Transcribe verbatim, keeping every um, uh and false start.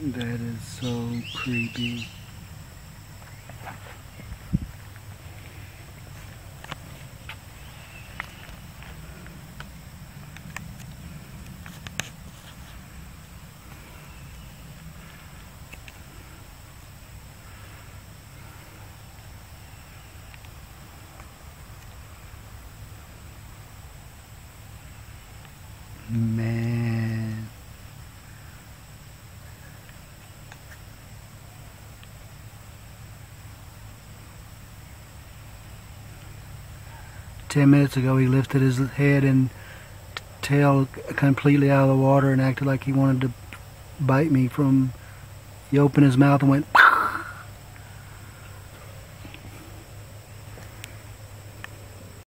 That is so creepy. Man. Ten minutes ago he lifted his head and tail completely out of the water and acted like he wanted to bite me from, he opened his mouth and went